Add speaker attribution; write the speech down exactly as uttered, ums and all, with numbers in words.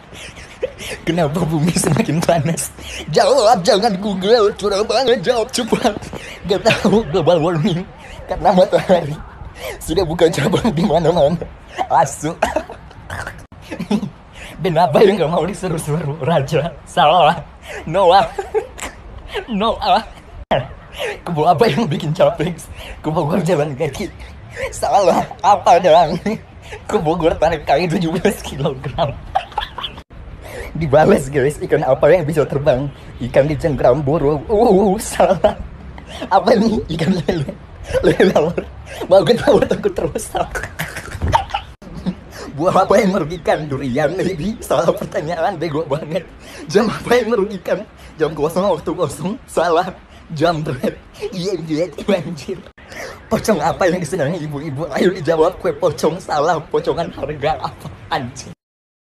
Speaker 1: Kenapa bumi semakin panas? Jawab, jangan Google. Curang banget, jawab cepat. Gak tahu global warming karena matahari sudah bukan cabang di mana-mana. Asu. Dan apa yang gak mau diseru-seru? Raja, salah. Noah, Noah. Kebo apa yang bikin capek? Ke Bogor jalan kaki. Salah. Apa dong? Ke Bogor tarik kaki tujuh belas kilogram. Dibalas guys, ikan apa yang bisa terbang? Ikan di cengkram buru. Uh, salah. Apa nih? Ikan lele. Lelawar. Mau ketawa takut terusak. Buah apa yang merugikan? Durian maybe. Salah pertanyaan, bego banget. Jam apa yang merugikan? Jam kosong waktu kosong. Salah. Jam red. Iya iya anjir. Pocong apa yang disenangi ibu-ibu? Ayo dijawab. Kue pocong. Salah. Pocongan harga apa? Anjir.